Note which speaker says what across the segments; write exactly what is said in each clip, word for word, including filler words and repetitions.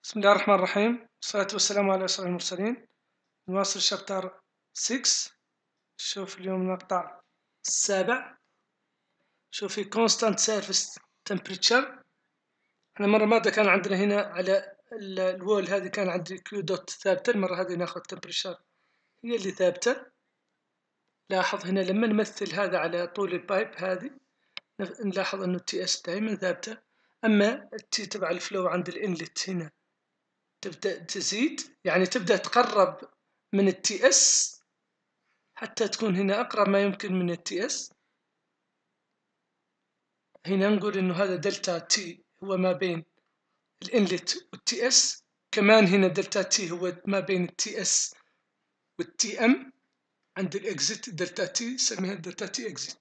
Speaker 1: بسم الله الرحمن الرحيم، والصلاة والسلام على أشرف المرسلين. نواصل شابتر ستة. شوف اليوم المقطع السابع. شوف في constant surface temperature. احنا المرة الماضية كان عندنا هنا على الوول هذه كان عندي كيو دوت ثابتة، المرة هذه ناخذ temperature هي اللي ثابتة. لاحظ هنا لما نمثل هذا على طول البايب هذه نلاحظ انه التي اس دائما ثابتة، اما التي تبع الفلو عند الانلت هنا تبدأ تزيد، يعني تبدأ تقرب من التي اس حتى تكون هنا أقرب ما يمكن من التي اس. هنا نقول إنه هذا دلتا تي هو ما بين الانلت والتي اس، كمان هنا دلتا تي هو ما بين التي اس والتي ام. عند الاكزيت دلتا تي نسميها دلتا تي اكزيت.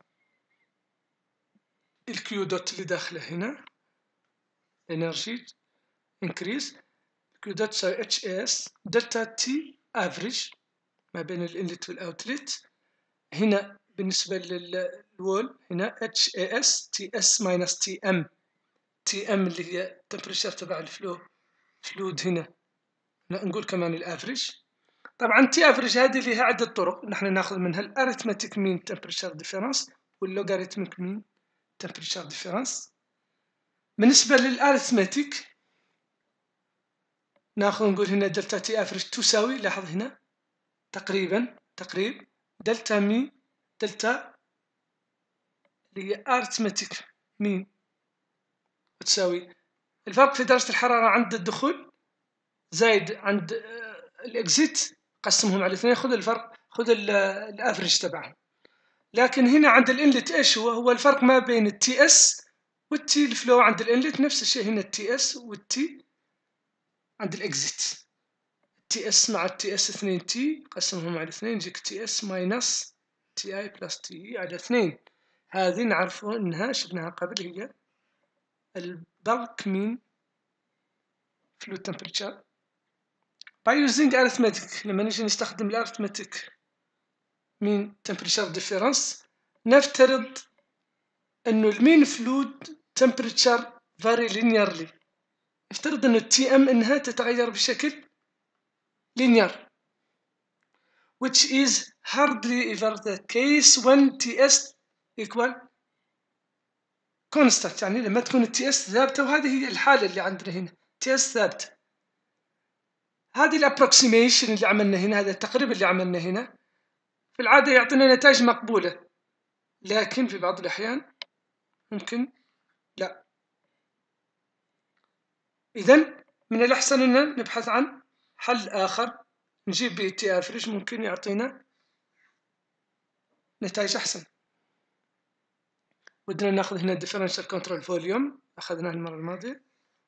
Speaker 1: الكيو دوت اللي داخله هنا انرجي انكريز، الكيو دوت تساوي اتش اس دلتا تي افريج ما بين الانلت والاوتلت. هنا بالنسبة للوول هنا اتش اس تي اس ماينس تي ام، تي ام اللي هي التمبريتشر تبع الفلو فلويد. هنا نقول كمان الافريج. طبعا تي افريج هذه لها عدة طرق، نحن ناخذ منها الاريثماتيك مين تمبريتشر ديفرنس واللوغاريتميك مين تمبريتشر ديفرنس. بالنسبة للاريثماتيك ناخذ نقول هنا دلتا تي افريج تساوي، لاحظ هنا تقريبا تقريب دلتا مي دلتا اللي هي اريثماتيك مين تساوي الفرق في درجة الحرارة عند الدخول زايد عند الاكزيت، قسمهم على اثنين خذ الفرق، خذ الافريج تبعهم. لكن هنا عند الانلت ايش هو؟ هو الفرق ما بين التي اس والتي الفلو عند الانلت، نفس الشيء هنا التي اس والتي عند الاكزيت. التي اس مع التي اس اثنين تي قسمهم على اثنين يجيك تي اس ماينس تي اي بلس تي اي على اثنين. هذه نعرفوا انها شفناها قبل، هي البلك مين fluid temperature by using arithmetic. لما نجي نستخدم الارثماتيك مين temperature difference نفترض انه المين fluid temperature vary linearly. نفترض انه التي ام انها تتغير بشكل linear which is hardly ever the case when ts equal constant، يعني لما تكون التي اس ثابته، وهذه هي الحاله اللي عندنا هنا تي اس ثابته. هذه الابروكسيميشن اللي عملنا هنا، هذا التقريب اللي عملنا هنا في العاده يعطينا نتائج مقبوله، لكن في بعض الاحيان ممكن لا. اذا من الاحسن ان نبحث عن حل اخر نجيب به تي افريج، ممكن يعطينا نتائج احسن. ودنا ناخذ هنا differential control volume اخذناه المره الماضيه.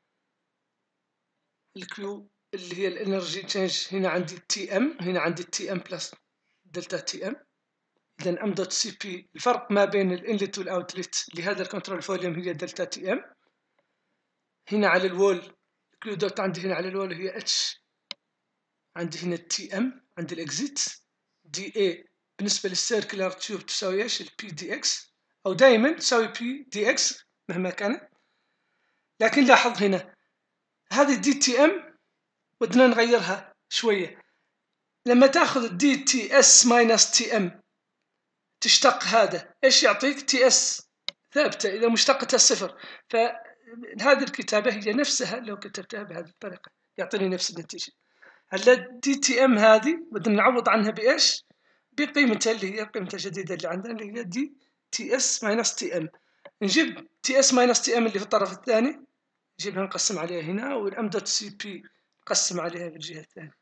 Speaker 1: الكيو اللي هي الانرجي تشينج، هنا عندي التي ام، هنا عندي التي ام بلس دلتا تي ام. اذا ام دوت سي بي الفرق ما بين الانلت والاوتلت لهذا الكنترول فوليوم هي دلتا تي ام. هنا على الوول الكيو دوت عندي هنا على الوول هي اتش، عندي هنا التي ام عند الاكزيت. دي اي بالنسبه للسيركلر تيوب تساوي ايش؟ البي دي اكس، او دائما تساوي بي دي اكس مهما كانت. لكن لاحظ هنا هذه الدي تي ام بدنا نغيرها شويه. لما تاخذ الدي تي اس ماينس تي ام تشتق هذا ايش يعطيك؟ تي اس ثابته اذا مشتقتها صفر. فهذه الكتابه هي نفسها لو كتبتها بهذه الطريقه يعطيني نفس النتيجه. هلا دي تي ام هذه بدنا نعوض عنها بايش؟ بقيمتها اللي هي قيمتها الجديده اللي عندنا اللي هي دي تي اس ماينس تي ام. نجيب تي اس ماينس تي ام اللي في الطرف الثاني نجيبها نقسم عليها هنا، والام دوت سي بي نقسم عليها في الجهه الثانيه.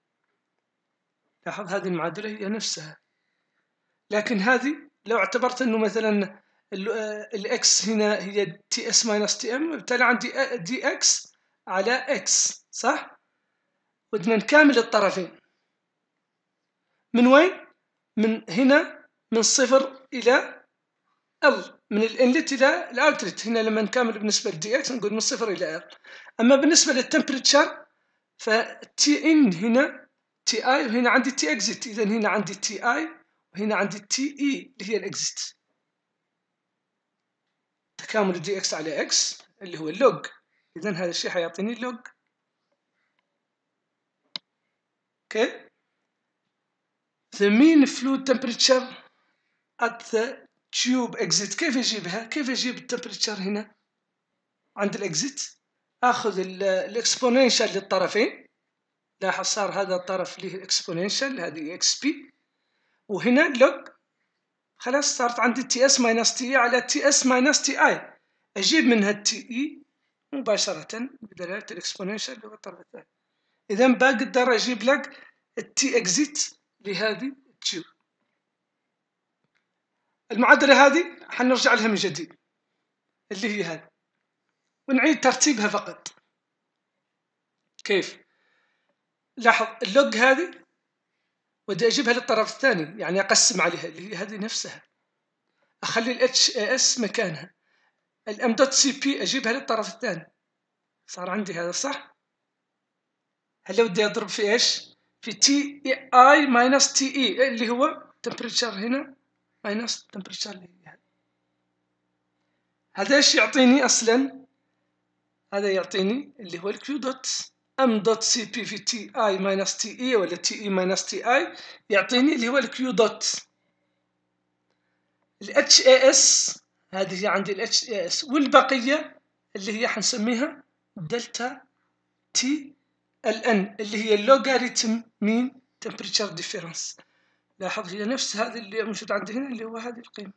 Speaker 1: لاحظ هذه المعادله هي نفسها، لكن هذه لو اعتبرت انه مثلا الاكس هنا هي تي اس ماينس تي ام، بالتالي عندي دي اكس على اكس، صح؟ بدنا نكامل الطرفين. من وين؟ من هنا، من صفر الى ال، من الانلت الى الاوتلت. هنا لما نكامل بالنسبه للدي اكس نقول من صفر الى ال. اما بالنسبه للتمبريتشر فتي ان هنا تي اي، وهنا عندي تي اكزيت. اذا هنا عندي تي اي وهنا عندي تي اي اللي هي الاكزيت. تكامل دي اكس على اكس اللي هو اللوج. اذا هذا الشيء حيعطيني لوج اوكي. the mean fluid temperature at the tube exit. كيف اجيبها؟ كيف اجيب التمبريتشر هنا عند الاكزيت؟ اخذ الاكسبوننشال للطرفين. لاحظ صار هذا الطرف له اكسبوننشال، هذه اكس بي، وهنا لوج. خلاص صارت عندي تي اس ماينس تي اي على تي اس ماينس تي اي. اجيب منها التي اي مباشرة بدلالة الاكسبوننشال اللي هو الطرف الثاني. اذا بقدر اجيب لك التي اكزيت لهذه التيوب. المعادلة هذه حنرجع لها من جديد اللي هي هذه، ونعيد ترتيبها فقط. كيف؟ لاحظ اللوج هذه ودي اجيبها للطرف الثاني، يعني اقسم عليها اللي هي هذه نفسها، اخلي الاتش اس مكانها، الام دوت سي بي اجيبها للطرف الثاني. صار عندي هذا صح؟ هلا ودي اضرب في ايش؟ في تي اي ماينس تي اي اللي هو تمبريتشر هنا ماينس تمبريتشر اللي هي هذا. هذا ايش يعطيني اصلا؟ هذا يعطيني اللي هو الكيو دوت ام دوت سي بي في تي اي ماينس تي اي ولا تي اي ماينس تي اي، يعطيني اللي هو الكيو دوت. الاتش اي اس هذه هي عندي الاتش اي اس، والبقيه اللي هي حنسميها دلتا تي ال ان اللي هي اللوغاريتم مين تمبريتشر ديفيرنس. لاحظ هي نفس هذه اللي موجود عندي هنا اللي هو هذه القيمه.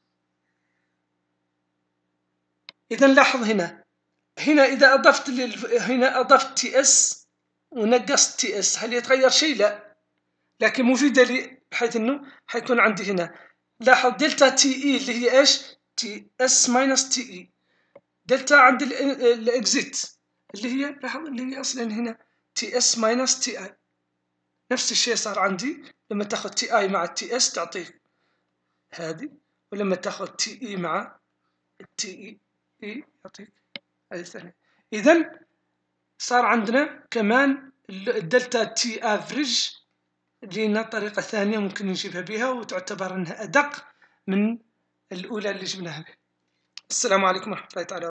Speaker 1: اذا لاحظ هنا هنا اذا اضفت لل... هنا اضفت تي اس ونقصت تي اس، هل يتغير شيء؟ لا، لكن مفيده لي بحيث انه حيكون عندي هنا. لاحظ دلتا تي اي اللي هي ايش؟ تي اس ماينس تي اي. دلتا عند الاكزيت اللي هي، لاحظ اللي هي اصلا هنا تي اس ماينس تي اي. نفس الشيء صار عندي لما تاخذ تي اي مع التي اس تعطيك هذه، ولما تاخذ تي اي مع التي اي اي يعطيك هذه الثانيه. اذا صار عندنا كمان الدلتا تي افريج، لنا طريقه ثانيه ممكن نجيبها بها وتعتبر انها ادق من الاولى اللي جبناها بها. السلام عليكم ورحمه الله تعالى.